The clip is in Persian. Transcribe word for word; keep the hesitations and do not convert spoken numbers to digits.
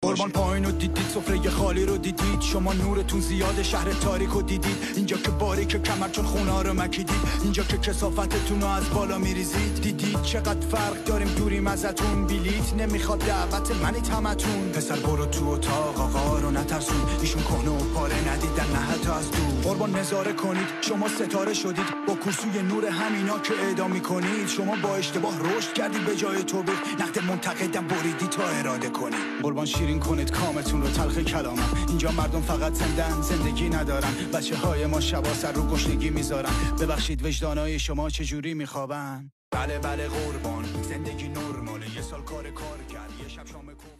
قربان پایین رو دیدید، سفره خالی رو دیدید، شما نورتون زیاده، شهر تاریک رو دیدید، اینجا که باریک کمر چون خونا رو مکیدید، اینجا که کثافتتون رو از بالا میریزید. دیدید چقدر فرق داریم دوریم ازتون، بلیت نمیخواد دعوت منید همتون. پسر برو تو اتاق آقا رو نترسون، ایشون کنه و پاره ندیدن نه حتی از دور. قربان نظاره کنید شما ستاره شدید، با کرسوی نور همینا که اعدام میکنید. شما با اشتباه رشد کردید به جای توبیق، نقد منتقدم بریدی تا اراده کنید. قربان شیرین کنید کامتون رو تلخ کلامم، اینجا مردم فقط زندن زندگی ندارن، بچه های ما شبا سر رو گشنگی میذارن. ببخشید وجدانای شما چجوری میخوابن؟ بله بله قربان زندگی نرماله، یه سال کار کار کرد، یه شب شام